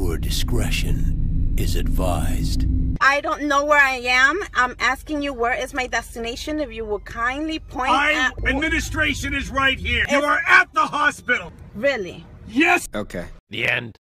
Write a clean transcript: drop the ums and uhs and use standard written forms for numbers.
Viewer discretion is advised. I don't know where I am. I'm asking you where is my destination. If you will kindly point at... Administration is right here. You are at the hospital. Really? Yes. Okay. The end.